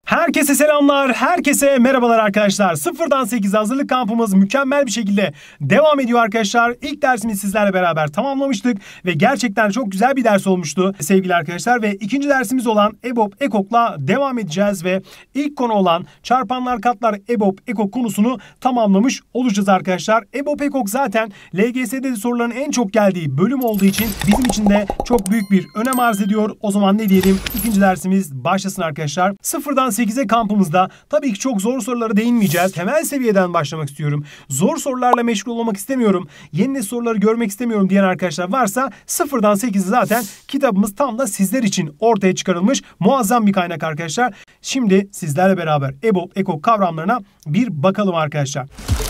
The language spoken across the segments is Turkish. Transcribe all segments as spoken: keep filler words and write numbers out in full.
Herkese selamlar, herkese merhabalar arkadaşlar. Sıfırdan sekize hazırlık kampımız mükemmel bir şekilde devam ediyor arkadaşlar. İlk dersimizi sizlerle beraber tamamlamıştık ve gerçekten çok güzel bir ders olmuştu sevgili arkadaşlar. Ve ikinci dersimiz olan EBOB, EKOK'la devam edeceğiz ve ilk konu olan çarpanlar, katlar, EBOB, EKOK konusunu tamamlamış olacağız arkadaşlar. EBOB, EKOK zaten L G S'de de soruların en çok geldiği bölüm olduğu için bizim için de çok büyük bir önem arz ediyor. O zaman ne diyelim, ikinci dersimiz başlasın arkadaşlar. Sıfırdan sekize kampımızda tabii ki çok zor sorulara değinmeyeceğiz. Temel seviyeden başlamak istiyorum. Zor sorularla meşgul olmak istemiyorum. Yeni nesil soruları görmek istemiyorum diyen arkadaşlar varsa sıfırdan sekize zaten kitabımız tam da sizler için ortaya çıkarılmış muazzam bir kaynak arkadaşlar. Şimdi sizlerle beraber EBOB, EKOK kavramlarına bir bakalım arkadaşlar.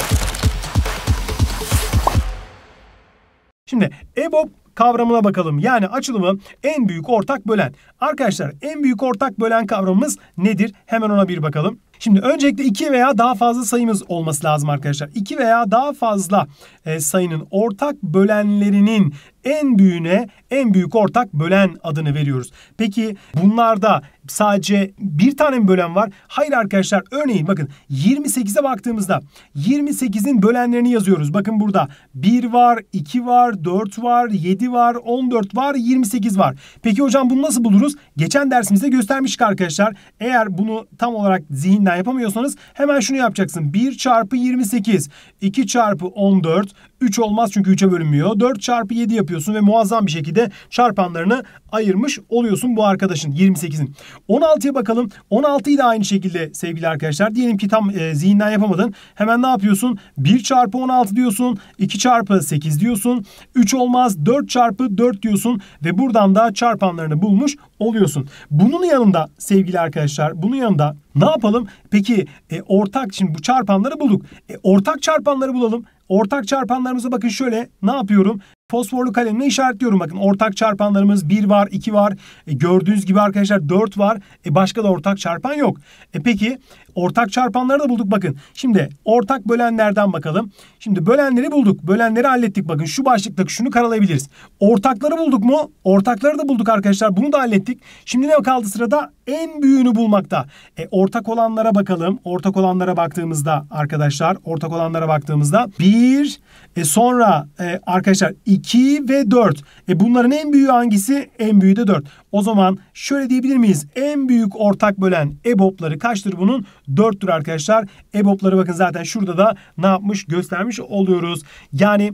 Şimdi EBOB kavramına bakalım. Yani açılımı en büyük ortak bölen. Arkadaşlar en büyük ortak bölen kavramımız nedir? Hemen ona bir bakalım. Şimdi öncelikle iki veya daha fazla sayımız olması lazım arkadaşlar. iki veya daha fazla e, sayının ortak bölenlerinin en büyüğüne en büyük ortak bölen adını veriyoruz. Peki bunlarda sadece bir tane mi bölen var? Hayır arkadaşlar. Örneğin bakın yirmi sekize baktığımızda yirmi sekizin bölenlerini yazıyoruz. Bakın burada bir var, iki var, dört var, yedi var, on dört var, yirmi sekiz var. Peki hocam bunu nasıl buluruz? Geçen dersimizde göstermiştik arkadaşlar. Eğer bunu tam olarak zihinden yapamıyorsanız hemen şunu yapacaksın. bir çarpı yirmi sekiz, iki çarpı on dört, üç olmaz çünkü üçe bölünmüyor. dört çarpı yedi yapıyorsun ve muazzam bir şekilde çarpanlarını ayırmış oluyorsun bu arkadaşın yirmi sekizin. on altıya bakalım. on altıyı da aynı şekilde sevgili arkadaşlar. Diyelim ki tam e, zihinden yapamadın. Hemen ne yapıyorsun? bir çarpı on altı diyorsun. iki çarpı sekiz diyorsun. üç olmaz. dört çarpı dört diyorsun ve buradan da çarpanlarını bulmuş oluyorsun. Bunun yanında sevgili arkadaşlar, bunun yanında ne yapalım? Peki e, ortak, şimdi bu çarpanları bulduk. E, ortak çarpanları bulalım. Ortak çarpanlarımıza bakın şöyle ne yapıyorum? Fosforlu kalemle işaretliyorum. Bakın ortak çarpanlarımız bir var, iki var. E, gördüğünüz gibi arkadaşlar dört var. E, başka da ortak çarpan yok. E, peki ortak çarpanları da bulduk bakın. Şimdi ortak bölenlerden bakalım. Şimdi bölenleri bulduk. Bölenleri hallettik. Bakın şu başlıktaki şunu karalayabiliriz. Ortakları bulduk mu? Ortakları da bulduk arkadaşlar. Bunu da hallettik. Şimdi ne kaldı sırada? En büyüğünü bulmakta. E, ortak olanlara bakalım. Ortak olanlara baktığımızda arkadaşlar, ortak olanlara baktığımızda bir, e, sonra e, arkadaşlar iki ve dört. E, bunların en büyüğü hangisi? En büyüğü de dört. O zaman şöyle diyebilir miyiz? En büyük ortak bölen EBOB'ları kaçtır bunun? dörttür arkadaşlar. EBOB'ları bakın zaten şurada da ne yapmış? Göstermiş oluyoruz. Yani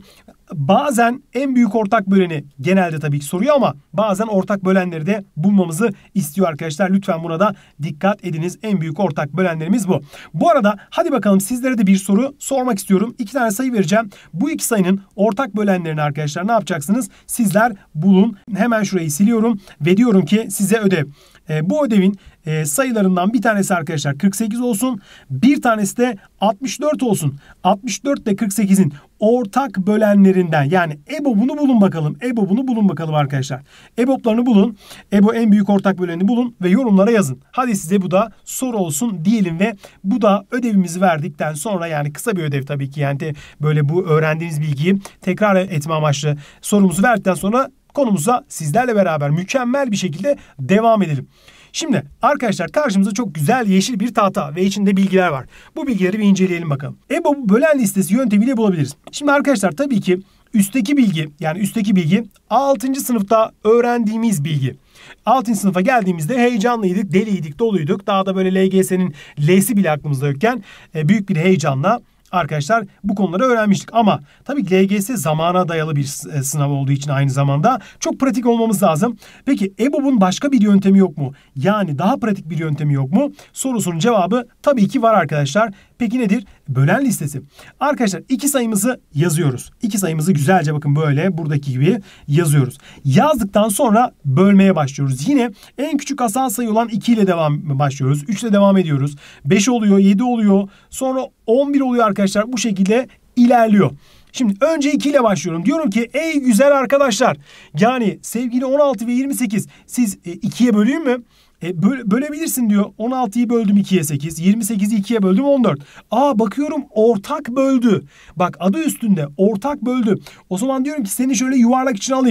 bazen en büyük ortak böleni genelde tabii ki soruyor ama bazen ortak bölenleri de bulmamızı istiyor arkadaşlar. Lütfen buna da dikkat ediniz. En büyük ortak bölenlerimiz bu. Bu arada hadi bakalım sizlere de bir soru sormak istiyorum. İki tane sayı vereceğim. Bu iki sayının ortak bölenlerini arkadaşlar ne yapacaksınız? Sizler bulun. Hemen şurayı siliyorum ve diyorum ki size ödev. E, bu ödevin e, sayılarından bir tanesi arkadaşlar kırk sekiz olsun. Bir tanesi de altmış dört olsun. altmış dört ile kırk sekizin ortak bölenlerinden, yani EBOB'unu bulun bakalım. EBOB'unu bulun bakalım arkadaşlar. EBOB'larını bulun. EBO en büyük ortak böleni bulun ve yorumlara yazın. Hadi size bu da soru olsun diyelim ve bu da ödevimizi verdikten sonra, yani kısa bir ödev tabii ki, yani de böyle bu öğrendiğiniz bilgiyi tekrar etme amaçlı sorumuzu verdikten sonra konumuza sizlerle beraber mükemmel bir şekilde devam edelim. Şimdi arkadaşlar karşımıza çok güzel yeşil bir tahta ve içinde bilgiler var. Bu bilgileri bir inceleyelim bakalım. EBOB bölen listesi yöntemiyle bulabiliriz. Şimdi arkadaşlar tabii ki üstteki bilgi, yani üstteki bilgi altıncı sınıfta öğrendiğimiz bilgi. altıncı sınıfa geldiğimizde heyecanlıydık, deliydik, doluyduk. Daha da böyle L G S'nin L'si bile aklımızda yokken büyük bir heyecanla arkadaşlar bu konuları öğrenmiştik ama tabii ki L G S zamana dayalı bir sınav olduğu için aynı zamanda çok pratik olmamız lazım. Peki EBOB'un başka bir yöntemi yok mu? Yani daha pratik bir yöntemi yok mu? Sorusunun cevabı tabii ki var arkadaşlar. Peki nedir? Bölen listesi. Arkadaşlar iki sayımızı yazıyoruz. İki sayımızı güzelce bakın böyle buradaki gibi yazıyoruz. Yazdıktan sonra bölmeye başlıyoruz. Yine en küçük asal sayı olan iki ile devam başlıyoruz. üç ile devam ediyoruz. beş oluyor, yedi oluyor. Sonra on bir oluyor arkadaşlar. Bu şekilde ilerliyor. Şimdi önce iki ile başlıyorum. Diyorum ki ey güzel arkadaşlar. Yani sevgili on altı ve yirmi sekiz, siz e, ikiye böleyim mi? E, böl bölebilirsin diyor. on altıyı böldüm ikiye sekiz. yirmi sekizi ikiye böldüm on dört. Aa bakıyorum ortak böldü. Bak adı üstünde ortak böldü. O zaman diyorum ki seni şöyle yuvarlak içine alayım.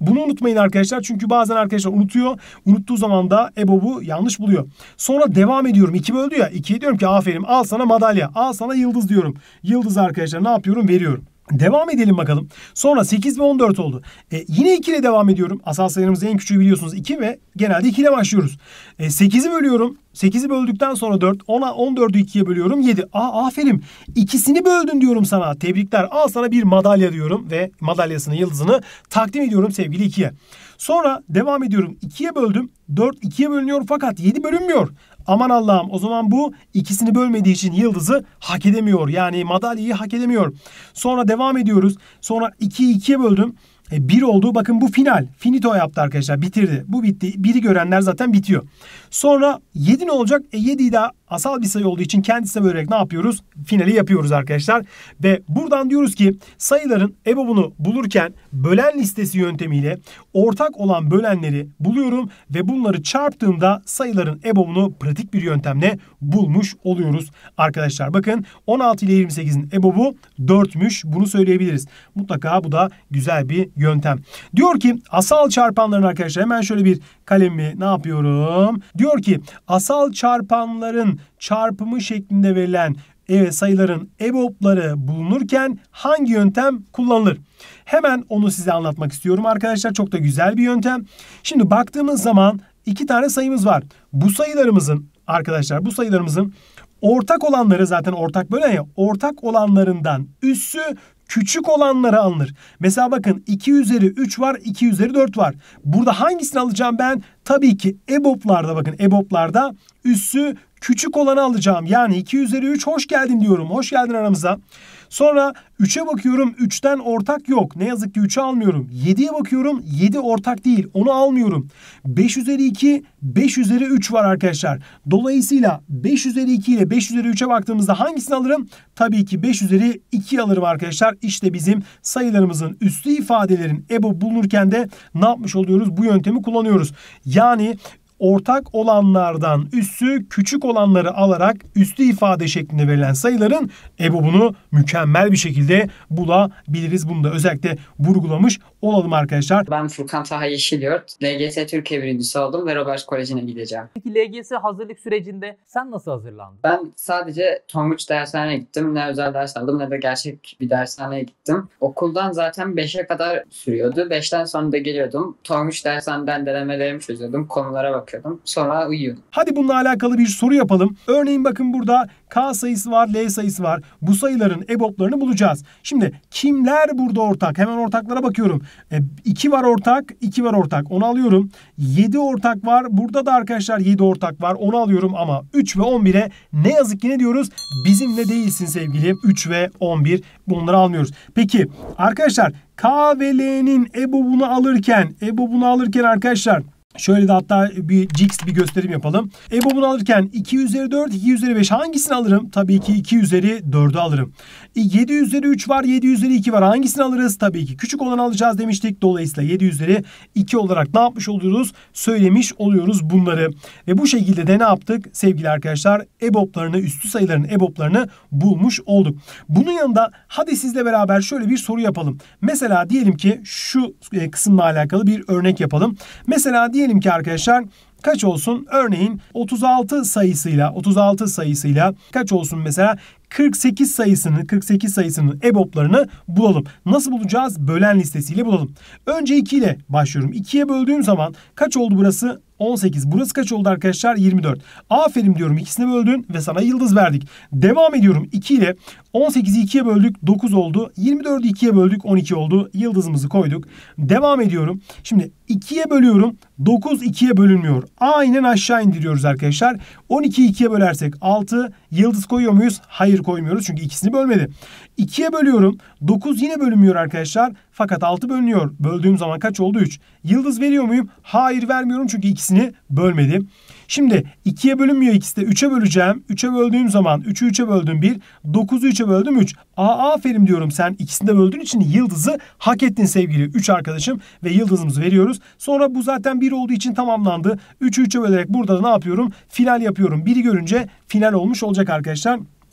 Bunu unutmayın arkadaşlar. Çünkü bazen arkadaşlar unutuyor. Unuttuğu zaman da EBOB'u yanlış buluyor. Sonra devam ediyorum. iki böldü ya. ikiye diyorum ki aferin, al sana madalya. Al sana yıldız diyorum. Yıldız arkadaşlar ne yapıyorum? Veriyorum. Devam edelim bakalım. Sonra sekiz ve on dört oldu. E, yine iki ile devam ediyorum. Asal sayılarımızın en küçüğü biliyorsunuz iki ve genelde iki ile başlıyoruz. E, sekizi bölüyorum. sekizi böldükten sonra dört. ona on dördü ikiye bölüyorum. yedi. Aa, aferin. İkisini böldün diyorum sana. Tebrikler. Al sana bir madalya diyorum ve madalyasını, yıldızını takdim ediyorum sevgili ikiye. Sonra devam ediyorum. ikiye böldüm. dört ikiye bölünüyor fakat yedi bölünmüyor. Aman Allah'ım, o zaman bu ikisini bölmediği için yıldızı hak edemiyor. Yani madalyayı hak edemiyor. Sonra devam ediyoruz. Sonra ikiyi ikiye böldüm. E, bir oldu. Bakın bu final. Finito yaptı arkadaşlar. Bitirdi. Bu bitti. biri görenler zaten bitiyor. Sonra yedi ne olacak? E, yediyi de asal bir sayı olduğu için kendisine bölerek ne yapıyoruz? Finali yapıyoruz arkadaşlar. Ve buradan diyoruz ki sayıların EBOB'unu bulurken bölen listesi yöntemiyle ortak olan bölenleri buluyorum ve bunları çarptığımda sayıların EBOB'unu pratik bir yöntemle bulmuş oluyoruz arkadaşlar. Bakın on altı ile yirmi sekizin EBOB'u dörtmüş. Bunu söyleyebiliriz. Mutlaka bu da güzel bir yöntem. Diyor ki asal çarpanların arkadaşlar, hemen şöyle bir kalemi ne yapıyorum? Diyor ki asal çarpanların çarpımı şeklinde verilen evet, sayıların EBOB'ları bulunurken hangi yöntem kullanılır? Hemen onu size anlatmak istiyorum arkadaşlar. Çok da güzel bir yöntem. Şimdi baktığımız zaman iki tane sayımız var. Bu sayılarımızın arkadaşlar bu sayılarımızın ortak olanları, zaten ortak bölen ya, ortak olanlarından üssü küçük olanları alınır. Mesela bakın iki üzeri üç var, iki üzeri dört var. Burada hangisini alacağım ben? Tabii ki EBOB'larda, bakın EBOB'larda üssü küçük olanı alacağım. Yani iki üzeri üç, hoş geldin diyorum. Hoş geldin aramıza. Sonra üçe bakıyorum. üçten ortak yok. Ne yazık ki üçü almıyorum. yediye bakıyorum. yedi ortak değil. Onu almıyorum. beş üzeri iki, beş üzeri üç var arkadaşlar. Dolayısıyla beş üzeri iki ile beş üzeri üçe baktığımızda hangisini alırım? Tabii ki beş üzeri iki alırım arkadaşlar. İşte bizim sayılarımızın üslü ifadelerin EBOB bulunurken de ne yapmış oluyoruz? Bu yöntemi kullanıyoruz. Yani ortak olanlardan üssü küçük olanları alarak üslü ifade şeklinde verilen sayıların EBOB'unu mükemmel bir şekilde bulabiliriz. Bunu da özellikle vurgulamış olalım arkadaşlar. Ben Furkan Taha Yeşilyurt. L G S Türkiye birincisi oldum ve Roberts Koleji'ne gideceğim. Peki L G S hazırlık sürecinde sen nasıl hazırlandın? Ben sadece Tonguç dershaneye gittim. Ne özel ders aldım ne de gerçek bir dershaneye gittim. Okuldan zaten beşe kadar sürüyordu. beşten sonra da geliyordum. Tonguç dershaneden denemelerimi çözüyordum. Konulara bakıyordum. Sonra uyuyordum. Hadi bununla alakalı bir soru yapalım. Örneğin bakın burada K sayısı var, L sayısı var. Bu sayıların EBOB'larını bulacağız. Şimdi kimler burada ortak? Hemen ortaklara bakıyorum. E, iki var ortak, iki var ortak. Onu alıyorum. yedi ortak var. Burada da arkadaşlar yedi ortak var. Onu alıyorum ama üç ve on bire ne yazık ki ne diyoruz? Bizimle değilsin sevgili. üç ve on bir. Bunları almıyoruz. Peki arkadaşlar K ve L'nin EBOB'unu alırken, EBOB'unu alırken arkadaşlar şöyle de hatta bir Cix bir gösterim yapalım. EBOB'unu alırken iki üzeri dört, iki üzeri beş hangisini alırım? Tabii ki iki üzeri dördü alırım. yedi üzeri üç var, yedi üzeri iki var. Hangisini alırız? Tabii ki küçük olanı alacağız demiştik. Dolayısıyla yedi üzeri iki olarak ne yapmış oluyoruz? Söylemiş oluyoruz bunları. Ve bu şekilde de ne yaptık? Sevgili arkadaşlar EBOB'larını, üstü sayıların EBOB'larını bulmuş olduk. Bunun yanında hadi sizle beraber şöyle bir soru yapalım. Mesela diyelim ki şu kısımla alakalı bir örnek yapalım. Mesela diyelim Diyelim ki arkadaşlar kaç olsun? Örneğin otuz altı sayısıyla otuz altı sayısıyla kaç olsun mesela? kırk sekiz sayısını, kırk sekiz sayısının EBOB'larını bulalım. Nasıl bulacağız? Bölen listesiyle bulalım. Önce iki ile başlıyorum. ikiye böldüğüm zaman kaç oldu burası? on sekiz. Burası kaç oldu arkadaşlar? yirmi dört. Aferin diyorum. İkisini böldün ve sana yıldız verdik. Devam ediyorum. iki ile on sekizi ikiye böldük. dokuz oldu. yirmi dördü ikiye böldük. on iki oldu. Yıldızımızı koyduk. Devam ediyorum. Şimdi ikiye bölüyorum. dokuz ikiye bölünmüyor. Aynen aşağı indiriyoruz arkadaşlar. on ikiyi ikiye bölersek altı. Yıldız koyuyor muyuz? Hayır koymuyoruz. Çünkü ikisini bölmedi. ikiye bölüyorum. dokuz yine bölünmüyor arkadaşlar. Fakat altı bölünüyor. Böldüğüm zaman kaç oldu? üç. Yıldız veriyor muyum? Hayır vermiyorum çünkü ikisini bölmedi. Şimdi ikiye bölünmüyor, ikisi de üçe böleceğim. üçe böldüğüm zaman üçü üçe böldüm bir. dokuzu üçe böldüm üç. Aa, aferin diyorum, sen ikisini de böldüğün için yıldızı hak ettin sevgili üç arkadaşım. Ve yıldızımızı veriyoruz. Sonra bu zaten bir olduğu için tamamlandı. üçü üçe bölerek burada da ne yapıyorum? Final yapıyorum. biri görünce final olmuş olacak arkadaşlar.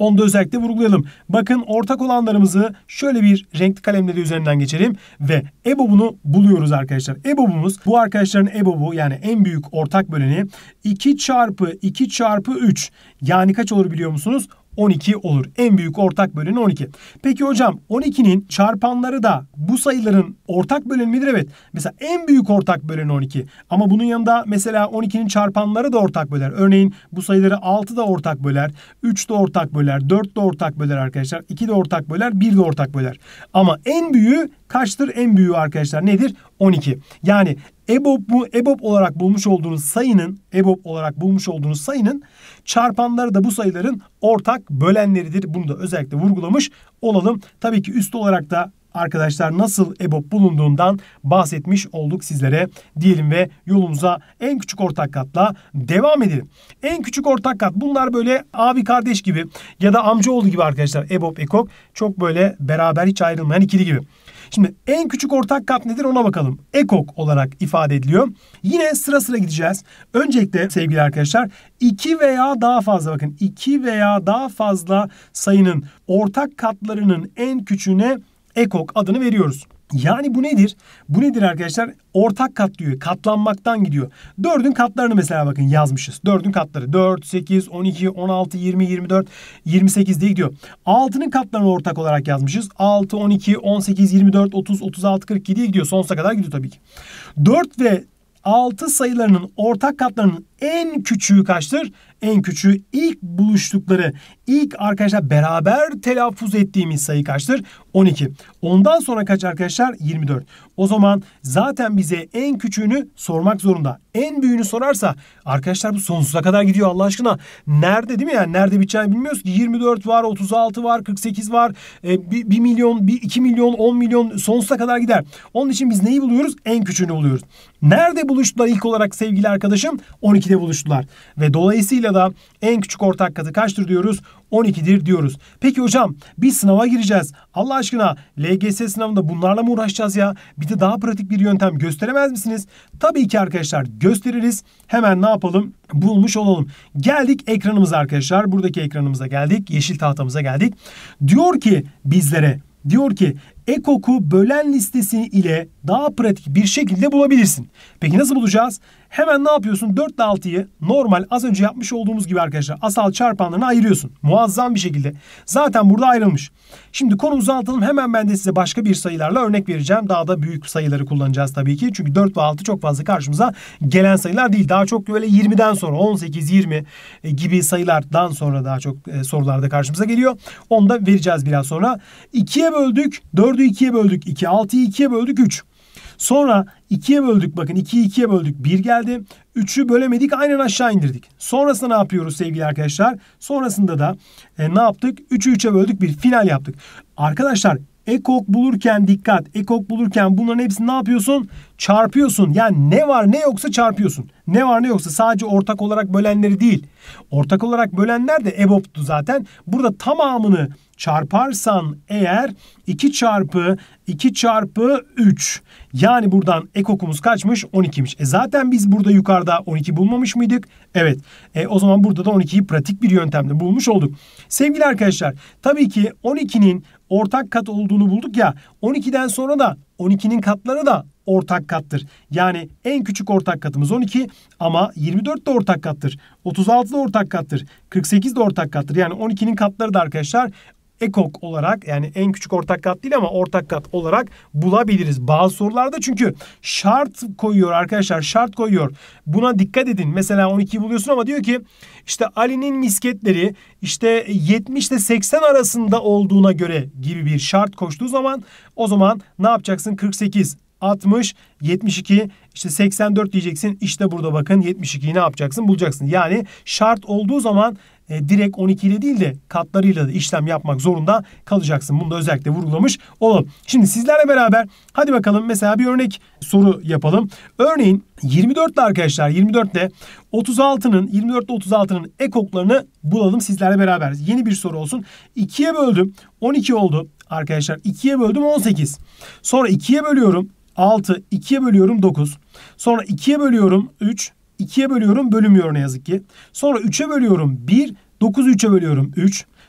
Onu da özellikle vurgulayalım. Bakın ortak olanlarımızı şöyle bir renkli kalemle de üzerinden geçelim ve E B O B'unu buluyoruz arkadaşlar. E B O B'umuz bu arkadaşların E B O B'u yani en büyük ortak böleni iki çarpı iki çarpı üç. Yani kaç olur biliyor musunuz? on iki olur. En büyük ortak böleni on iki. Peki hocam on ikinin çarpanları da bu sayıların ortak böleni midir? Evet. Mesela en büyük ortak böleni on iki. Ama bunun yanında mesela on ikinin çarpanları da ortak böler. Örneğin bu sayıları altı da ortak böler, üç de ortak böler, dört de ortak böler arkadaşlar, iki de ortak böler, bir de ortak böler. Ama en büyüğü kaçtır? En büyüğü arkadaşlar nedir? on iki. Yani E B O B bu E B O B olarak bulmuş olduğunuz sayının E B O B olarak bulmuş olduğunuz sayının çarpanları da bu sayıların ortak bölenleridir. Bunu da özellikle vurgulamış olalım. Tabii ki üst olarak da arkadaşlar nasıl E B O B bulunduğundan bahsetmiş olduk sizlere diyelim ve yolumuza en küçük ortak katla devam edelim. En küçük ortak kat bunlar böyle abi kardeş gibi ya da amcaoğlu gibi arkadaşlar. E B O B, ekok çok böyle beraber hiç ayrılmayan ikili gibi. Şimdi en küçük ortak kat nedir ona bakalım. Ekok olarak ifade ediliyor. Yine sıra sıra gideceğiz. Öncelikle sevgili arkadaşlar iki veya daha fazla bakın iki veya daha fazla sayının ortak katlarının en küçüğüne ekok adını veriyoruz. Yani bu nedir? Bu nedir arkadaşlar? Ortak kat diyor. Katlanmaktan gidiyor. dördün katlarını mesela bakın yazmışız. dördün katları. dört, sekiz, on iki, on altı, yirmi, yirmi dört, yirmi sekiz diye gidiyor. altının katlarını ortak olarak yazmışız. altı, on iki, on sekiz, yirmi dört, otuz, otuz altı, kırk iki diye gidiyor. Sonsuza kadar gidiyor tabii ki. dört ve altı sayılarının ortak katlarının en küçüğü kaçtır? En küçüğü ilk buluştukları, ilk arkadaşlar beraber telaffuz ettiğimiz sayı kaçtır? on iki. Ondan sonra kaç arkadaşlar? yirmi dört. O zaman zaten bize en küçüğünü sormak zorunda. En büyüğünü sorarsa arkadaşlar bu sonsuza kadar gidiyor Allah aşkına. Nerede değil mi yani? Nerede biteceğini bilmiyoruz ki. yirmi dört var, otuz altı var, kırk sekiz var. E, bir milyon, iki milyon, on milyon sonsuza kadar gider. Onun için biz neyi buluyoruz? En küçüğünü buluyoruz. Nerede buluştular ilk olarak sevgili arkadaşım? on ikide buluştular. Ve dolayısıyla da en küçük ortak katı kaçtır diyoruz? on ikidir diyoruz. Peki hocam bir sınava gireceğiz. Allah aşkına L G S sınavında bunlarla mı uğraşacağız ya? Bir de daha pratik bir yöntem gösteremez misiniz? Tabii ki arkadaşlar gösteririz. Hemen ne yapalım? Bulmuş olalım. Geldik ekranımıza arkadaşlar. Buradaki ekranımıza geldik. Yeşil tahtamıza geldik. Diyor ki bizlere diyor ki ekok'u bölen listesi ile daha pratik bir şekilde bulabilirsin. Peki nasıl bulacağız? Hemen ne yapıyorsun? dört ile altıyı normal az önce yapmış olduğumuz gibi arkadaşlar asal çarpanlarına ayırıyorsun. Muazzam bir şekilde. Zaten burada ayrılmış. Şimdi konumuzu anlatalım. Hemen ben de size başka bir sayılarla örnek vereceğim. Daha da büyük sayıları kullanacağız tabii ki. Çünkü dört ve altı çok fazla karşımıza gelen sayılar değil. Daha çok böyle yirmiden sonra on sekiz, yirmi gibi sayılardan sonra daha çok sorularda karşımıza geliyor. Onu da vereceğiz biraz sonra. ikiye böldük. dördü ikiye böldük. iki. altıyı ikiye böldük. üç. Sonra ikiye böldük. Bakın ikiyi ikiye böldük. bir geldi. üçü bölemedik. Aynen aşağı indirdik. Sonrasında ne yapıyoruz sevgili arkadaşlar? Sonrasında da e, ne yaptık? üçü üçe böldük. Bir final yaptık. Arkadaşlar ekok bulurken dikkat. Ekok bulurken bunların hepsini ne yapıyorsun? Çarpıyorsun. Yani ne var ne yoksa çarpıyorsun. Ne var ne yoksa sadece ortak olarak bölenleri değil. Ortak olarak bölenler de E B O B'tu zaten. Burada tamamını çarparsan eğer iki çarpı iki çarpı üç. Yani buradan ekokumuz kaçmış? on ikiymiş. E zaten biz burada yukarıda on iki bulmamış mıydık? Evet. E o zaman burada da on ikiyi pratik bir yöntemle bulmuş olduk. Sevgili arkadaşlar tabii ki on ikinin ortak kat olduğunu bulduk ya. on ikiden sonra da on ikinin katları da ortak kattır. Yani en küçük ortak katımız on iki ama yirmi dört de ortak kattır. otuz altı da ortak kattır. kırk sekiz de ortak kattır. Yani on ikinin katları da arkadaşlar ekok olarak yani en küçük ortak kat değil ama ortak kat olarak bulabiliriz. Bazı sorularda çünkü şart koyuyor arkadaşlar, şart koyuyor. Buna dikkat edin. Mesela on ikiyi buluyorsun ama diyor ki işte Ali'nin misketleri işte yetmiş ile seksen arasında olduğuna göre gibi bir şart koştuğu zaman o zaman ne yapacaksın? kırk sekiz, altmış, yetmiş iki, işte seksen dört diyeceksin. İşte burada bakın yetmiş ikiyi ne yapacaksın? Bulacaksın. Yani şart olduğu zaman e, direkt on iki ile değil de katlarıyla da işlem yapmak zorunda kalacaksın. Bunu da özellikle vurgulamış olalım. Şimdi sizlerle beraber hadi bakalım mesela bir örnek soru yapalım. Örneğin yirmi dört ile arkadaşlar yirmi dört ile otuz altının yirmi dört ile otuz altının ekoklarını bulalım sizlerle beraber. Yeni bir soru olsun. ikiye böldüm. on iki oldu arkadaşlar. ikiye böldüm on sekiz. Sonra ikiye bölüyorum. altı, ikiye bölüyorum dokuz. Sonra ikiye bölüyorum üç. ikiye bölüyorum bölünmüyor ne yazık ki. Sonra üçe bölüyorum bir. dokuzu üçe bölüyorum üç.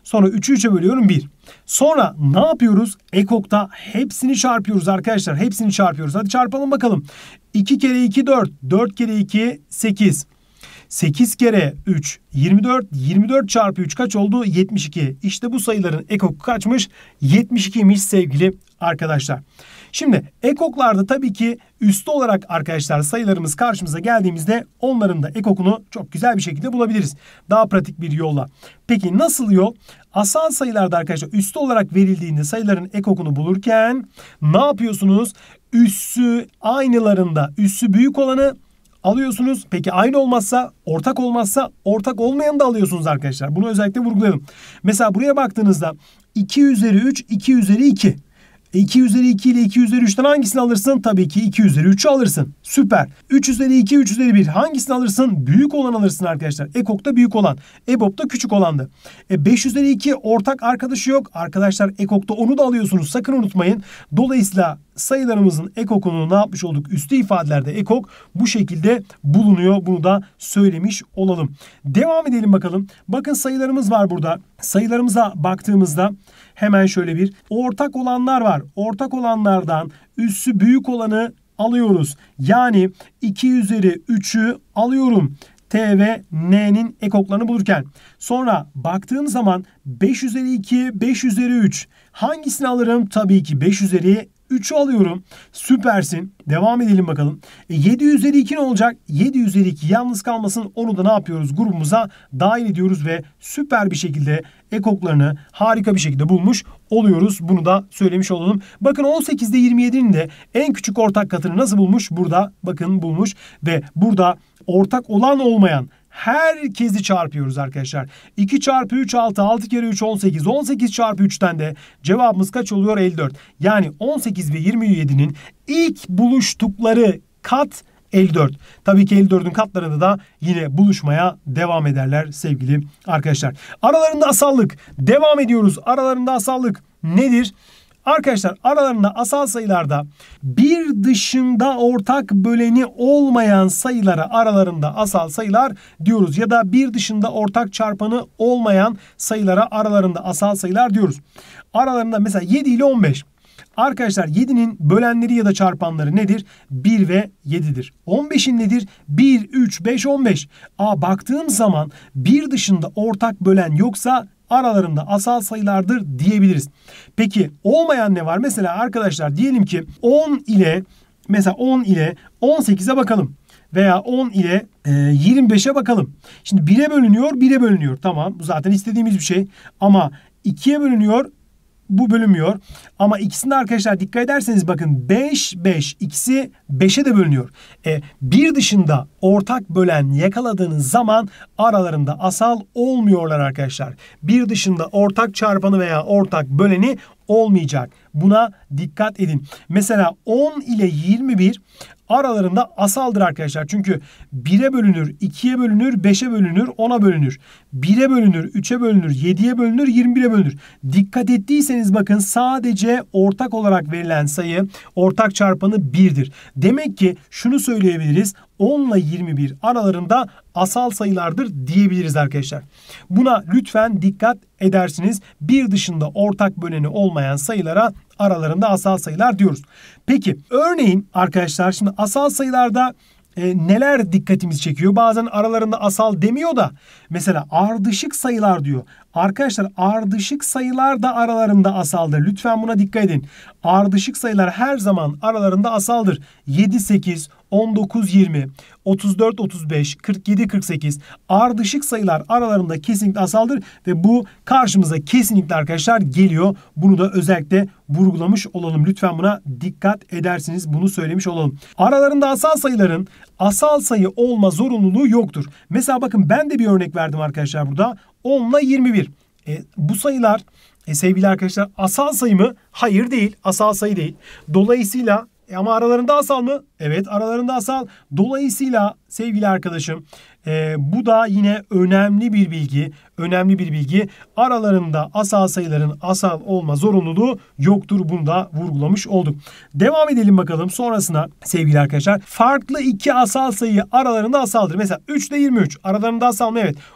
Sonra üçü üçe bölüyorum bir. Sonra ne yapıyoruz? Ekok'ta hepsini çarpıyoruz arkadaşlar. Hepsini çarpıyoruz. Hadi çarpalım bakalım. iki kere iki dört. dört kere iki sekiz. sekiz kere üç yirmi dört. yirmi dört çarpı üç kaç oldu? yetmiş iki. İşte bu sayıların ekoku kaçmış? yetmiş ikiymiş sevgili arkadaşlar. Şimdi ekoklarda tabii ki üstü olarak arkadaşlar sayılarımız karşımıza geldiğimizde onların da ekokunu çok güzel bir şekilde bulabiliriz. Daha pratik bir yolla. Peki nasıl yol? Asal sayılarda arkadaşlar üstü olarak verildiğinde sayıların ekokunu bulurken ne yapıyorsunuz? Üssü aynılarında üssü büyük olanı alıyorsunuz. Peki aynı olmazsa, ortak olmazsa ortak olmayanı da alıyorsunuz arkadaşlar. Bunu özellikle vurgulayalım. Mesela buraya baktığınızda iki üzeri üç, iki üzeri iki. iki üzeri iki ile iki üzeri üçten hangisini alırsın? Tabii ki iki üzeri üçü alırsın. Süper. üç üzeri iki, üç üzeri bir. Hangisini alırsın? Büyük olan alırsın arkadaşlar. Ekok'ta büyük olan. E B O B'da küçük olandı. E beş üzeri iki ortak arkadaşı yok. Arkadaşlar Ekok'ta onu da alıyorsunuz. Sakın unutmayın. Dolayısıyla sayılarımızın ekokunu ne yapmış olduk? Üstü ifadelerde ekok bu şekilde bulunuyor. Bunu da söylemiş olalım. Devam edelim bakalım. Bakın sayılarımız var burada. Sayılarımıza baktığımızda hemen şöyle bir ortak olanlar var. Ortak olanlardan üssü büyük olanı alıyoruz. Yani iki üzeri üçü alıyorum. T ve N'nin ekoklarını bulurken. Sonra baktığım zaman beş üzeri iki, beş üzeri üç. Hangisini alırım? Tabii ki beş üzeri üçü alıyorum. Süpersin. Devam edelim bakalım. E yedi üzeri iki ne olacak? yedi üzeri iki yalnız kalmasın. Onu da ne yapıyoruz? Grubumuza dahil ediyoruz ve süper bir şekilde ekoklarını harika bir şekilde bulmuş oluyoruz. Bunu da söylemiş olalım. Bakın on sekizde yirmi yedinin de en küçük ortak katını nasıl bulmuş? Burada bakın bulmuş ve burada ortak olan olmayan herkesi çarpıyoruz arkadaşlar. iki çarpı üç altı, altı kere üç on sekiz. on sekiz çarpı üçten de cevabımız kaç oluyor? elli dört. Yani on sekiz ve yirmi yedinin ilk buluştukları kat elli dört. Tabii ki elli dördün katlarında da yine buluşmaya devam ederler sevgili arkadaşlar. Aralarında asallık. Devam ediyoruz. Aralarında asallık nedir? Arkadaşlar aralarında asal sayılarda bir dışında ortak böleni olmayan sayılara aralarında asal sayılar diyoruz. Ya da bir dışında ortak çarpanı olmayan sayılara aralarında asal sayılar diyoruz. Aralarında mesela yedi ile on beş. Arkadaşlar yedinin bölenleri ya da çarpanları nedir? bir ve yedidir. on beşin nedir? bir, üç, beş, on beş. Aa, baktığım zaman bir dışında ortak bölen yoksa aralarında asal sayılardır diyebiliriz. Peki olmayan ne var? Mesela arkadaşlar diyelim ki on ile mesela on ile on sekize bakalım. Veya on ile e, yirmi beşe bakalım. Şimdi bire bölünüyor, bire bölünüyor. Tamam, bu zaten istediğimiz bir şey. Ama ikiye bölünüyor, bu bölünmüyor. Ama ikisinde arkadaşlar dikkat ederseniz bakın beş, beş. İkisi beşe de bölünüyor. E, bir dışında ortak bölen yakaladığınız zaman aralarında asal olmuyorlar arkadaşlar. Bir dışında ortak çarpanı veya ortak böleni olmayacak. Buna dikkat edin. Mesela on ile yirmi bir aralarında asaldır arkadaşlar. Çünkü bire bölünür, ikiye bölünür, beşe bölünür, ona bölünür. bire bölünür, üçe bölünür, yediye bölünür, yirmi bire bölünür. Dikkat ettiyseniz bakın sadece ortak olarak verilen sayı ortak çarpanı birdir. Demek ki şunu söyleyebiliriz. on ile yirmi bir aralarında asal sayılardır diyebiliriz arkadaşlar. Buna lütfen dikkat edersiniz. Bir dışında ortak böleni olmayan sayılara aralarında asal sayılar diyoruz. Peki örneğin arkadaşlar şimdi asal sayılarda e, neler dikkatimizi çekiyor? Bazen aralarında asal demiyor da mesela ardışık sayılar diyor. Arkadaşlar ardışık sayılar da aralarında asaldır. Lütfen buna dikkat edin. Ardışık sayılar her zaman aralarında asaldır. yedi, sekiz, on dokuz, yirmi, otuz dört, otuz beş, kırk yedi, kırk sekiz ardışık sayılar aralarında kesinlikle asaldır ve bu karşımıza kesinlikle arkadaşlar geliyor. Bunu da özellikle vurgulamış olalım. Lütfen buna dikkat edersiniz. Bunu söylemiş olalım. Aralarında asal sayıların asal sayı olma zorunluluğu yoktur. Mesela bakın ben de bir örnek verdim arkadaşlar burada. on ile yirmi bir. E, bu sayılar e, sevgili arkadaşlar asal sayı mı? Hayır değil. Asal sayı değil. Dolayısıyla e, ama aralarında asal mı? Evet, aralarında asal. Dolayısıyla sevgili arkadaşım e, bu da yine önemli bir bilgi. Önemli bir bilgi. Aralarında asal sayıların asal olma zorunluluğu yoktur. Bunu da vurgulamış olduk. Devam edelim bakalım sonrasına sevgili arkadaşlar. Farklı iki asal sayı aralarında asaldır. Mesela üç ile yirmi üç aralarında asal mı? Evet.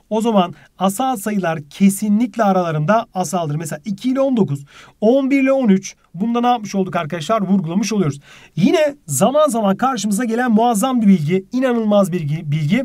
O zaman asal sayılar kesinlikle aralarında asaldır. Mesela iki ile on dokuz, on bir ile on üç. Bunda ne yapmış olduk arkadaşlar? Vurgulamış oluyoruz. Yine zaman zaman karşımıza gelen muazzam bir bilgi, inanılmaz bir bilgi.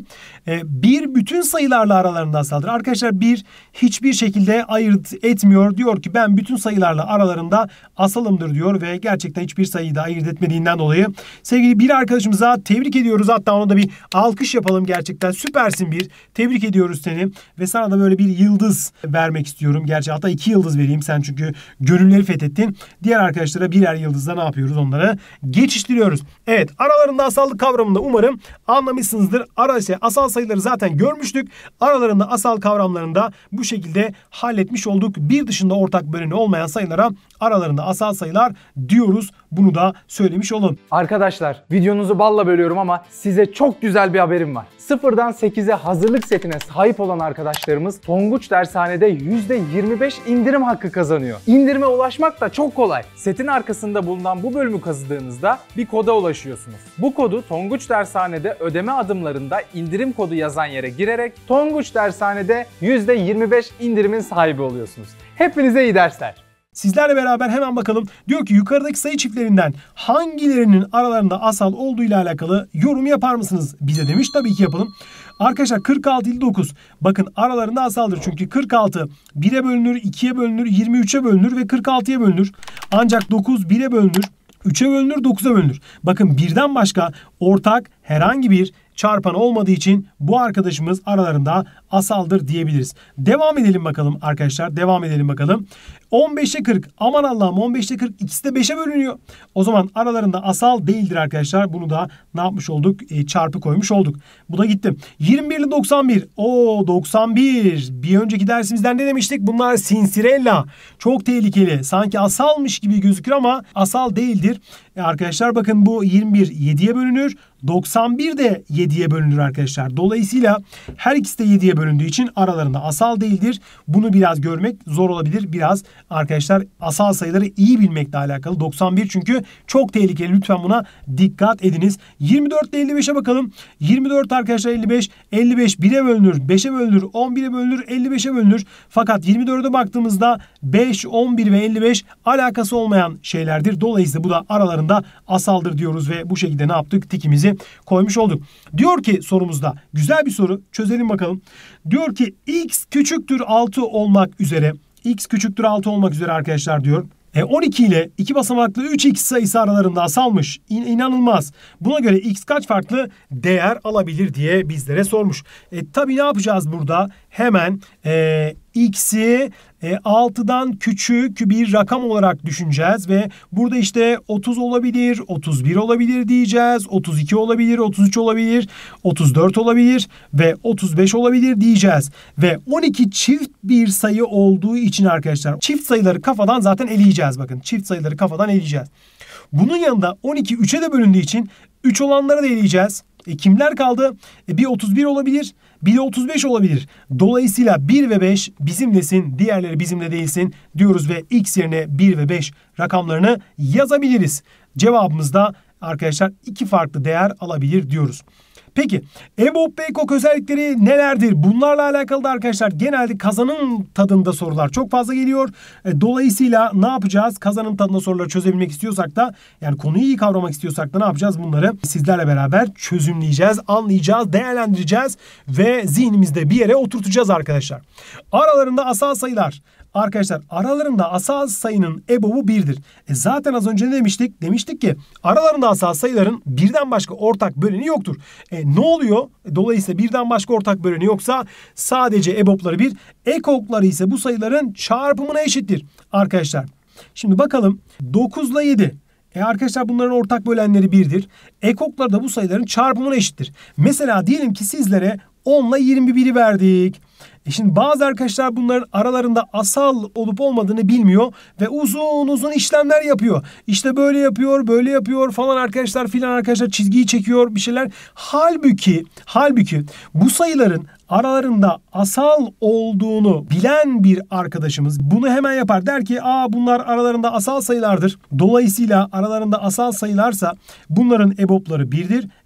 Bir bütün sayılarla aralarında asaldır. Arkadaşlar bir hiçbir şekilde ayırt etmiyor. Diyor ki ben bütün sayılarla aralarında asalımdır diyor ve gerçekten hiçbir sayıyı da ayırt etmediğinden dolayı sevgili bir arkadaşımıza tebrik ediyoruz. Hatta ona da bir alkış yapalım gerçekten. Süpersin bir. Tebrik ediyoruz seni ve sana da böyle bir yıldız vermek istiyorum. Gerçi hatta iki yıldız vereyim sen çünkü gönülleri fethettin. Diğer arkadaşlara birer yıldızla ne yapıyoruz? Onları geçiştiriyoruz. Evet, aralarında asallık kavramında umarım anlamışsınızdır. Ara, şey, asal sayıları zaten görmüştük. Aralarında asal kavramlarında bu şekilde halletmiş olduk. Bir dışında ortak böleni olmayan sayılara aralarında asal sayılar diyoruz. Bunu da söylemiş olun. Arkadaşlar videonuzu balla bölüyorum ama size çok güzel bir haberim var. sıfırdan sekize hazırlık setine sahip olan arkadaşlarımız Tonguç Dershane'de yüzde yirmi beş indirim hakkı kazanıyor. İndirime ulaşmak da çok kolay. Setin arkasında bulunan bu bölümü kazıdığınızda bir koda ulaşıyorsunuz. Bu kodu Tonguç Dershane'de ödeme adımlarında indirim kodu yazan yere girerek Tonguç Dershane'de yüzde yirmi beş indirimin sahibi oluyorsunuz. Hepinize iyi dersler. Sizlerle beraber hemen bakalım. Diyor ki yukarıdaki sayı çiftlerinden hangilerinin aralarında asal olduğu ile alakalı yorum yapar mısınız bize demiş. Tabii ki yapalım. Arkadaşlar kırk altı ile dokuz. Bakın aralarında asaldır. Çünkü kırk altı bire bölünür, ikiye bölünür, yirmi üçe bölünür ve kırk altıya bölünür. Ancak dokuz bire bölünür, üçe bölünür, dokuza bölünür. Bakın birden başka ortak herhangi bir çarpan olmadığı için bu arkadaşımız aralarında asaldır diyebiliriz. Devam edelim bakalım arkadaşlar. Devam edelim bakalım. on beşe kırk. Aman Allah'ım on beşte kırk. İkisi de beşe bölünüyor. O zaman aralarında asal değildir arkadaşlar. Bunu da ne yapmış olduk? E, çarpı koymuş olduk. Bu da gitti. yirmi bir ile doksan bir. Oo doksan bir. Bir önceki dersimizden ne demiştik? Bunlar sinsirella. Çok tehlikeli. Sanki asalmış gibi gözükür ama asal değildir. E, arkadaşlar bakın bu yirmi bir yediye bölünür. doksan bir de yediye bölünür arkadaşlar. Dolayısıyla her ikisi de yediye bölündüğü için aralarında asal değildir. Bunu biraz görmek zor olabilir. Biraz arkadaşlar asal sayıları iyi bilmekle alakalı. doksan bir çünkü çok tehlikeli. Lütfen buna dikkat ediniz. yirmi dört ile elli beşe bakalım. yirmi dört arkadaşlar elli beş. elli beş bire bölünür, beşe bölünür, on bire bölünür, elli beşe bölünür. Fakat yirmi dörde baktığımızda beş, on bir ve elli beş alakası olmayan şeylerdir. Dolayısıyla bu da aralarında asaldır diyoruz ve bu şekilde ne yaptık? Tikimizi koymuş olduk. Diyor ki sorumuzda güzel bir soru, çözelim bakalım. Diyor ki x küçüktür altı olmak üzere, x küçüktür altı olmak üzere arkadaşlar diyor. E on iki ile iki basamaklı üç x sayısı aralarında asalmış. İn inanılmaz. Buna göre x kaç farklı değer alabilir diye bizlere sormuş. E tabii ne yapacağız burada? Hemen e, x'i e, altıdan küçük bir rakam olarak düşüneceğiz ve burada işte otuz olabilir, otuz bir olabilir diyeceğiz, otuz iki olabilir, otuz üç olabilir, otuz dört olabilir ve otuz beş olabilir diyeceğiz. Ve on iki çift bir sayı olduğu için arkadaşlar çift sayıları kafadan zaten eleyeceğiz. Bakın çift sayıları kafadan eleyeceğiz. Bunun yanında on iki üçe de bölündüğü için üç olanları da eleyeceğiz. E kimler kaldı? E bir otuz bir olabilir, bir de otuz beş olabilir. Dolayısıyla bir ve beş bizimlesin, diğerleri bizimle değilsin diyoruz ve x yerine bir ve beş rakamlarını yazabiliriz. Cevabımız da arkadaşlar iki farklı değer alabilir diyoruz. Peki EBOB ve EKOK özellikleri nelerdir? Bunlarla alakalı da arkadaşlar genelde kazanım tadında sorular çok fazla geliyor. Dolayısıyla ne yapacağız? Kazanım tadında soruları çözebilmek istiyorsak da yani konuyu iyi kavramak istiyorsak da ne yapacağız? Bunları sizlerle beraber çözümleyeceğiz, anlayacağız, değerlendireceğiz ve zihnimizde bir yere oturtacağız arkadaşlar. Aralarında asal sayılar. Arkadaşlar aralarında asal sayının EBOB'u birdir. E zaten az önce ne demiştik? Demiştik ki aralarında asal sayıların birden başka ortak böleni yoktur. E ne oluyor? E, dolayısıyla birden başka ortak böleni yoksa sadece EBOB'ları bir, EKOK'ları ise bu sayıların çarpımına eşittir. Arkadaşlar şimdi bakalım dokuz ile yedi. E arkadaşlar bunların ortak bölenleri birdir. EKOK'ları da bu sayıların çarpımına eşittir. Mesela diyelim ki sizlere on ile yirmi biri verdik. E şimdi bazı arkadaşlar bunların aralarında asal olup olmadığını bilmiyor ve uzun uzun işlemler yapıyor. İşte böyle yapıyor, böyle yapıyor falan arkadaşlar filan arkadaşlar çizgiyi çekiyor bir şeyler. Halbuki, halbuki bu sayıların aralarında asal olduğunu bilen bir arkadaşımız bunu hemen yapar. Der ki aa bunlar aralarında asal sayılardır. Dolayısıyla aralarında asal sayılarsa bunların EBOB'ları birdir.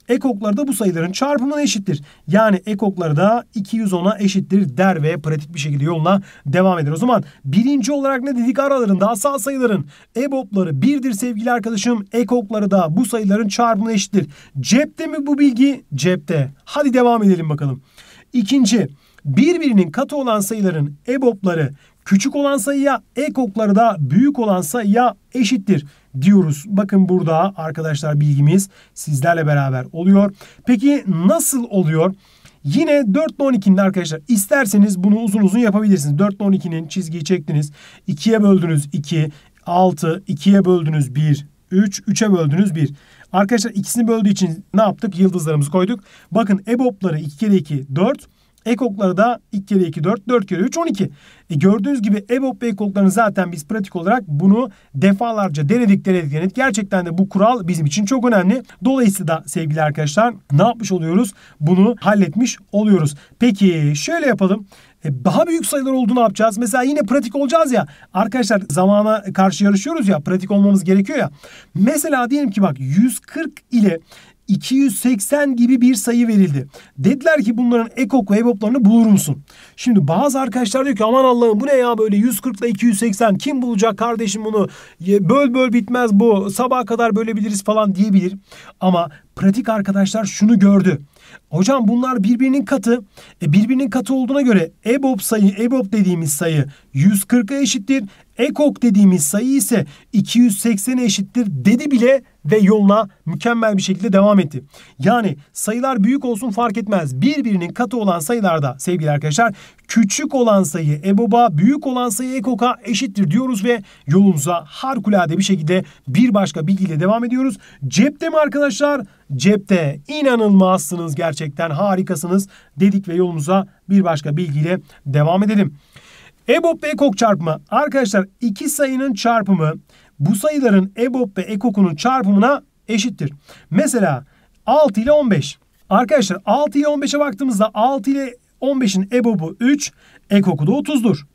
ekokları da bu sayıların çarpımına eşittir. Yani ekokları da iki yüz ona eşittir der ve pratik bir şekilde yoluna devam eder. O zaman birinci olarak ne dedik? Aralarında asal sayıların EBOB'ları birdir sevgili arkadaşım. Ekokları da bu sayıların çarpımına eşittir. Cepte mi bu bilgi? Cepte. Hadi devam edelim bakalım. İkinci, birbirinin katı olan sayıların EBOB'ları küçük olan sayıya, ekokları da büyük olan sayıya eşittir diyoruz. Bakın burada arkadaşlar bilgimiz sizlerle beraber oluyor. Peki nasıl oluyor? Yine dört ile on ikinin arkadaşlar isterseniz bunu uzun uzun yapabilirsiniz. dört ile on ikinin çizgiyi çektiniz. ikiye böldünüz iki, altı, ikiye böldünüz bir, üç, üçe böldünüz bir. Arkadaşlar ikisini böldüğü için ne yaptık? Yıldızlarımızı koyduk. Bakın EBOB'ları iki kere iki, dört. Ekokları da iki kere iki, dört, dört kere üç, on iki. E gördüğünüz gibi EBOB ve ekoklarını zaten biz pratik olarak bunu defalarca denedik denedik denedik. Gerçekten de bu kural bizim için çok önemli. Dolayısıyla da sevgili arkadaşlar ne yapmış oluyoruz? Bunu halletmiş oluyoruz. Peki şöyle yapalım. E daha büyük sayılar olduğunu yapacağız. Mesela yine pratik olacağız ya. Arkadaşlar zamana karşı yarışıyoruz ya. Pratik olmamız gerekiyor ya. Mesela diyelim ki bak yüz kırk ile iki yüz seksen gibi bir sayı verildi. Dediler ki bunların ekok ve EBOB'larını bulur musun? Şimdi bazı arkadaşlar diyor ki aman Allah'ım bu ne ya böyle yüz kırk ile iki yüz seksen kim bulacak kardeşim bunu? Böl böl bitmez bu. Sabaha kadar bölebiliriz falan diyebilir. Ama pratik arkadaşlar şunu gördü. Hocam bunlar birbirinin katı. E birbirinin katı olduğuna göre EBOB sayı, EBOB dediğimiz sayı yüz kırka eşittir. Ekok dediğimiz sayı ise iki yüz seksene eşittir dedi bile ve yoluna mükemmel bir şekilde devam etti. Yani sayılar büyük olsun fark etmez. Birbirinin katı olan sayılarda sevgili arkadaşlar küçük olan sayı EBOB'a, büyük olan sayı ekok'a eşittir diyoruz ve yolumuza harikulade bir şekilde bir başka bilgiyle devam ediyoruz. Cepte mi arkadaşlar? Cepte. İnanılmazsınız, gerçekten harikasınız dedik ve yolumuza bir başka bilgiyle devam edelim. EBOB ve ekok çarpımı. Arkadaşlar iki sayının çarpımı bu sayıların EBOB ve ekokunun çarpımına eşittir. Mesela altı ile on beş. Arkadaşlar altı ile on beşe baktığımızda altı ile on beşin EBOB'u üç, ekoku da otuzdur.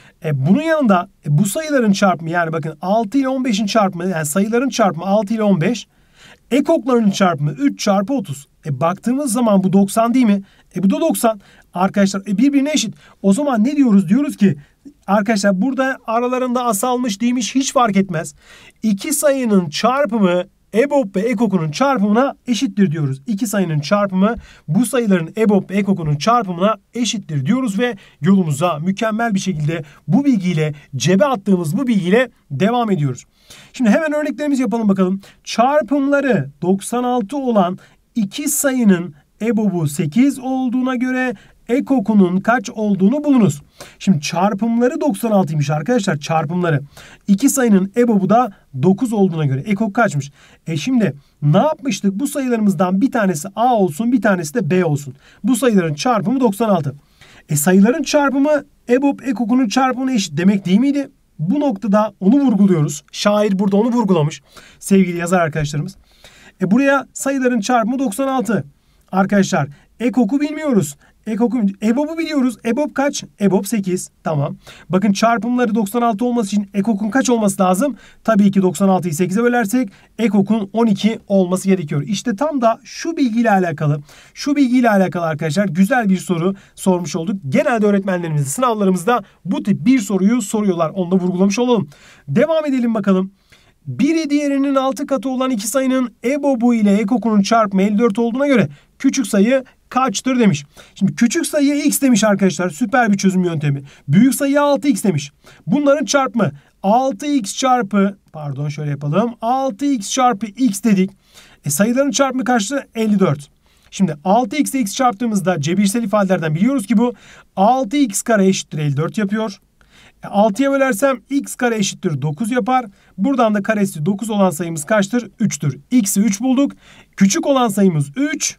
E bunun yanında e bu sayıların çarpımı, yani bakın altı ile on beşin çarpımı, yani sayıların çarpımı altı ile on beş. Ekokların çarpımı üç çarpı otuz. E baktığımız zaman bu doksan değil mi? E bu da doksan. Arkadaşlar e birbirine eşit. O zaman ne diyoruz? Diyoruz ki arkadaşlar burada aralarında asalmış değilmiş hiç fark etmez. İki sayının çarpımı EBOB ve ekokunun çarpımına eşittir diyoruz. İki sayının çarpımı bu sayıların EBOB ve ekokunun çarpımına eşittir diyoruz ve yolumuza mükemmel bir şekilde bu bilgiyle, cebe attığımız bu bilgiyle devam ediyoruz. Şimdi hemen örneklerimizi yapalım bakalım. Çarpımları doksan altı olan iki sayının EBOB'u sekiz olduğuna göre ekokunun kaç olduğunu bulunuz. Şimdi çarpımları doksan altıymış arkadaşlar, çarpımları. İki sayının EBOB'u da dokuz olduğuna göre ekok kaçmış? E şimdi ne yapmıştık? Bu sayılarımızdan bir tanesi A olsun, bir tanesi de B olsun. Bu sayıların çarpımı doksan altı. E sayıların çarpımı EBOB ekokunun çarpımına eşit demek değil miydi? Bu noktada onu vurguluyoruz. Şair burada onu vurgulamış sevgili yazar arkadaşlarımız. E buraya sayıların çarpımı doksan altı. Arkadaşlar ekoku bilmiyoruz. Ekoku, EBOB'u biliyoruz. EBOB kaç? EBOB sekiz. Tamam. Bakın çarpımları doksan altı olması için ekokun kaç olması lazım? Tabii ki doksan altıyı sekize bölersek ekokun on iki olması gerekiyor. İşte tam da şu bilgiyle alakalı, şu bilgiyle alakalı arkadaşlar güzel bir soru sormuş olduk. Genelde öğretmenlerimiz sınavlarımızda bu tip bir soruyu soruyorlar. Onu da vurgulamış olalım. Devam edelim bakalım. Biri diğerinin altı katı olan iki sayının EBOB'u ile ekokunun çarpımı elli dört olduğuna göre küçük sayı kaçtır demiş. Şimdi küçük sayıya x demiş arkadaşlar. Süper bir çözüm yöntemi. Büyük sayıya altı x demiş. Bunların çarpımı altı x çarpı, pardon şöyle yapalım. altı x çarpı x dedik. E sayıların çarpımı kaçtı? elli dört. Şimdi altı x ile x çarptığımızda cebirsel ifadelerden biliyoruz ki bu altı x kare eşittir elli dört yapıyor. altıya bölersem x kare eşittir dokuz yapar. Buradan da karesi dokuz olan sayımız kaçtır? üçtür. X'i üç bulduk. Küçük olan sayımız üç.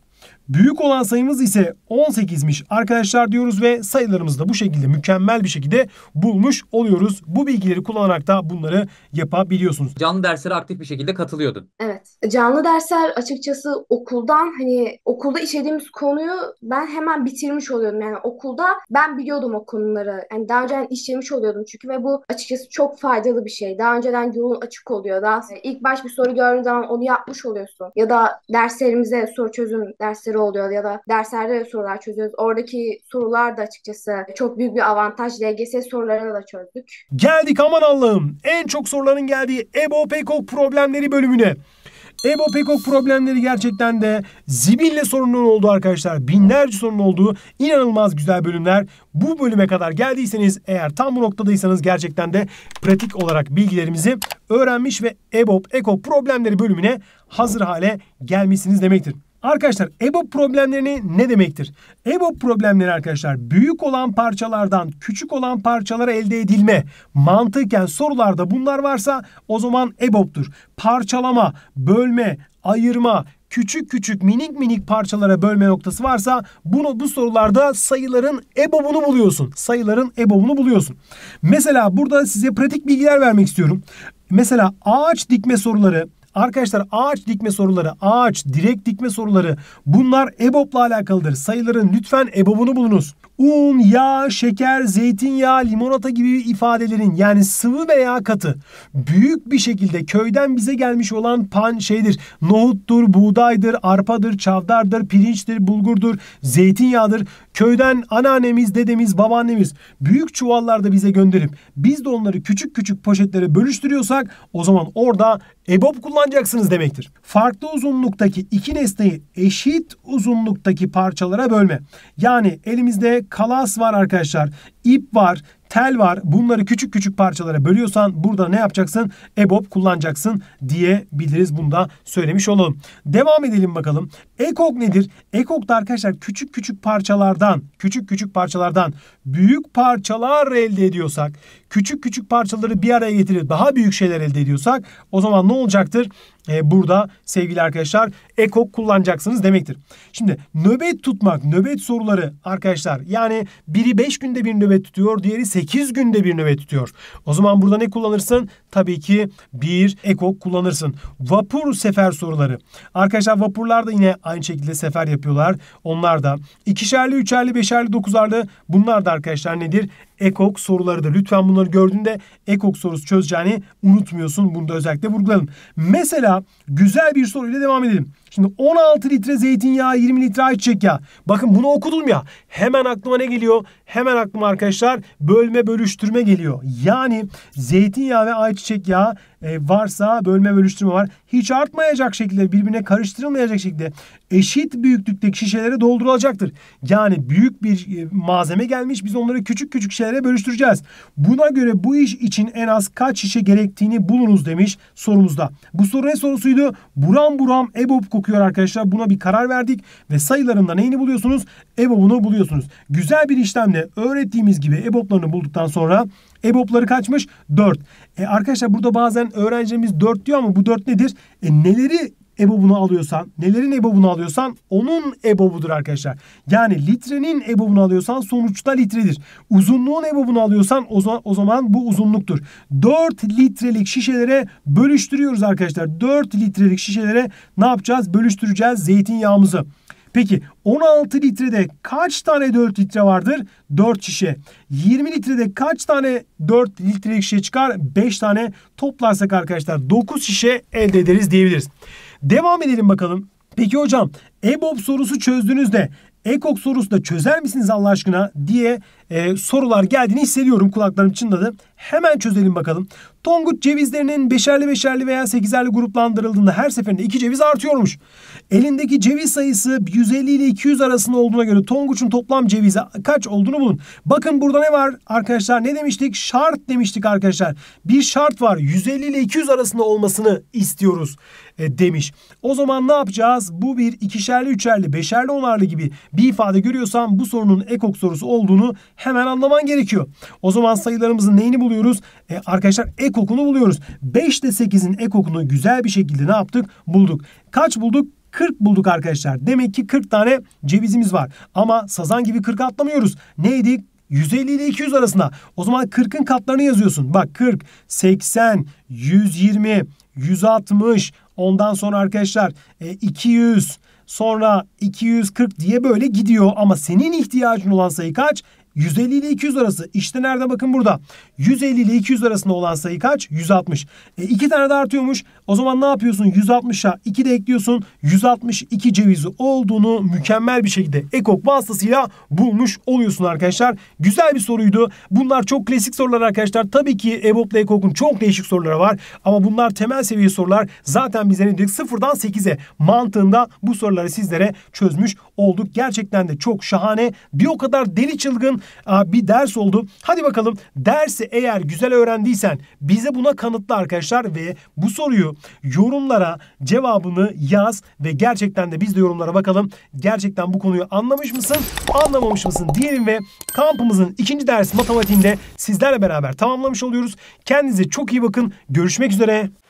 Büyük olan sayımız ise on sekizmiş arkadaşlar diyoruz ve sayılarımızı da bu şekilde mükemmel bir şekilde bulmuş oluyoruz. Bu bilgileri kullanarak da bunları yapabiliyorsunuz. Canlı derslere aktif bir şekilde katılıyordun. Evet. Canlı dersler açıkçası okuldan hani okulda işlediğimiz konuyu ben hemen bitirmiş oluyordum. Yani okulda ben biliyordum o konuları. Yani daha önceden işlemiş oluyordum çünkü ve bu açıkçası çok faydalı bir şey. Daha önceden yolun açık oluyor. Daha ilk baş bir soru gördüğün zaman onu yapmış oluyorsun. Ya da derslerimize soru çözüm dersleri oluyor ya da derslerde de sorular çözüyoruz. Oradaki sorular da açıkçası çok büyük bir avantaj. L G S sorularını da çözdük. Geldik aman Allah'ım en çok soruların geldiği EBOB EKOK problemleri bölümüne. EBOB EKOK problemleri gerçekten de zibille sorunun olduğu arkadaşlar. Binlerce sorunun olduğu inanılmaz güzel bölümler. Bu bölüme kadar geldiyseniz eğer tam bu noktadaysanız gerçekten de pratik olarak bilgilerimizi öğrenmiş ve EBOB EKOK problemleri bölümüne hazır hale gelmişsiniz demektir. Arkadaşlar EBOB problemlerini ne demektir? EBOB problemleri arkadaşlar büyük olan parçalardan küçük olan parçalara elde edilme. Mantıken sorularda bunlar varsa o zaman EBOB'dur. Parçalama, bölme, ayırma, küçük küçük minik minik parçalara bölme noktası varsa bunu bu sorularda sayıların EBOB'unu buluyorsun. Sayıların EBOB'unu buluyorsun. Mesela burada size pratik bilgiler vermek istiyorum. Mesela ağaç dikme soruları. Arkadaşlar ağaç dikme soruları, ağaç direk dikme soruları bunlar EBOB'la alakalıdır. Sayıların lütfen EBOB'unu bulunuz. Un, yağ, şeker, zeytinyağı, limonata gibi ifadelerin yani sıvı veya katı büyük bir şekilde köyden bize gelmiş olan pan şeydir. Nohuttur, buğdaydır, arpadır, çavdardır, pirinçtir, bulgurdur, zeytinyağıdır. Köyden anneannemiz, dedemiz, babaannemiz büyük çuvallarda bize gönderip biz de onları küçük küçük poşetlere bölüştürüyorsak o zaman orada EBOB kullanacaksınız demektir. Farklı uzunluktaki iki nesneyi eşit uzunluktaki parçalara bölme. Yani elimizde kalas var arkadaşlar, ip var, tel var. Bunları küçük küçük parçalara bölüyorsan burada ne yapacaksın? EBOB kullanacaksın diyebiliriz. Bunu da söylemiş olalım. Devam edelim bakalım. EKOK nedir? EKOK da arkadaşlar küçük küçük parçalardan, küçük küçük parçalardan büyük parçalar elde ediyorsak, küçük küçük parçaları bir araya getirip daha büyük şeyler elde ediyorsak o zaman ne olacaktır? Ee, burada sevgili arkadaşlar EKOK kullanacaksınız demektir. Şimdi nöbet tutmak, nöbet soruları arkadaşlar yani biri beş günde bir nöbet tutuyor, diğeri sekiz günde bir nöbet tutuyor. O zaman burada ne kullanırsın? Tabii ki bir EKOK kullanırsın. Vapur sefer soruları. Arkadaşlar vapurlar da yine aynı şekilde sefer yapıyorlar. Onlar da ikişerli, üçerli, beşerli, dokuzarlı bunlar da arkadaşlar nedir? EKOK sorularıdır. Lütfen bunları gördüğünde EKOK sorusu çözeceğini unutmuyorsun. Bunu da özellikle vurgulayalım. Mesela güzel bir soruyla devam edelim. Şimdi on altı litre zeytinyağı, yirmi litre ayçiçek yağı. Bakın bunu okudum ya. Hemen aklıma ne geliyor? Hemen aklıma arkadaşlar bölme bölüştürme geliyor. Yani zeytinyağı ve ayçiçek yağı e, varsa bölme bölüştürme var. Hiç artmayacak şekilde birbirine karıştırılmayacak şekilde eşit büyüklükteki şişelere doldurulacaktır. Yani büyük bir e, malzeme gelmiş. Biz onları küçük küçük şişelere bölüştüreceğiz. Buna göre bu iş için en az kaç şişe gerektiğini bulunuz demiş sorumuzda. Bu soru ne sorusuydu? Buram buram EBOB kokuyor arkadaşlar. Buna bir karar verdik ve sayılarında neyini buluyorsunuz? EBOB'unu buluyorsunuz. Güzel bir işlemle öğrettiğimiz gibi EBOB'larını bulduktan sonra EBOB'ları kaçmış? dört. E arkadaşlar burada bazen öğrencilerimiz dört diyor ama bu dört nedir? E neleri EBOB'unu alıyorsan, nelerin EBOB'unu alıyorsan onun EBOB'udur arkadaşlar. Yani litrenin EBOB'unu alıyorsan sonuçta litredir. Uzunluğun EBOB'unu alıyorsan o zaman, o zaman bu uzunluktur. dört litrelik şişelere bölüştürüyoruz arkadaşlar. dört litrelik şişelere ne yapacağız? Bölüştüreceğiz zeytinyağımızı. Peki on altı litrede kaç tane dört litre vardır? dört şişe. yirmi litrede kaç tane dört litrelik şişe çıkar? beş tane toplarsak arkadaşlar dokuz şişe elde ederiz diyebiliriz. Devam edelim bakalım. Peki hocam EBOB sorusu çözdüğünüzde EKOK sorusu da çözer misiniz Allah aşkına diye e, sorular geldiğini hissediyorum. Kulaklarım çınladı. Hemen çözelim bakalım. Tonguç cevizlerinin beşerli beşerli veya sekizerli gruplandırıldığında her seferinde iki ceviz artıyormuş. Elindeki ceviz sayısı yüz elli ile iki yüz arasında olduğuna göre Tonguç'un toplam cevizi kaç olduğunu bulun. Bakın burada ne var arkadaşlar? Ne demiştik? Şart demiştik arkadaşlar. Bir şart var. yüz elli ile iki yüz arasında olmasını istiyoruz e, demiş. O zaman ne yapacağız? Bu bir ikişerli, üçerli, beşerli, onarlı gibi bir ifade görüyorsam bu sorunun EKOK sorusu olduğunu hemen anlaman gerekiyor. O zaman sayılarımızın neyini buluyoruz? E, arkadaşlar EKOK'unu buluyoruz. beş ile sekizin EKOK'unu güzel bir şekilde ne yaptık? Bulduk. Kaç bulduk? kırk bulduk arkadaşlar. Demek ki kırk tane cevizimiz var. Ama sazan gibi kırk atlamıyoruz. Neydi? yüz elli ile iki yüz arasında. O zaman kırkın katlarını yazıyorsun. Bak kırk, seksen, yüz yirmi, yüz altmış, ondan sonra arkadaşlar iki yüz, sonra iki yüz kırk diye böyle gidiyor. Ama senin ihtiyacın olan sayı kaç? yüz elli ile iki yüz arası. İşte nerede, bakın burada. yüz elli ile iki yüz arasında olan sayı kaç? yüz altmış. E iki tane de artıyormuş. O zaman ne yapıyorsun? yüz altmışa iki de ekliyorsun. yüz altmış iki cevizi olduğunu mükemmel bir şekilde EKOK vasıtasıyla bulmuş oluyorsun arkadaşlar. Güzel bir soruydu. Bunlar çok klasik sorular arkadaşlar. Tabii ki EBOB'la EKOK'un çok değişik soruları var. Ama bunlar temel seviye sorular. Zaten biz ne dedik? sıfırdan sekize mantığında bu soruları sizlere çözmüş olduk. Gerçekten de çok şahane, bir o kadar deli çılgın bir ders oldu. Hadi bakalım, dersi eğer güzel öğrendiysen bize buna kanıtla arkadaşlar ve bu soruyu yorumlara cevabını yaz ve gerçekten de biz de yorumlara bakalım. Gerçekten bu konuyu anlamış mısın, anlamamış mısın diyelim ve kampımızın ikinci dersi matematiğinde sizlerle beraber tamamlamış oluyoruz. Kendinize çok iyi bakın. Görüşmek üzere.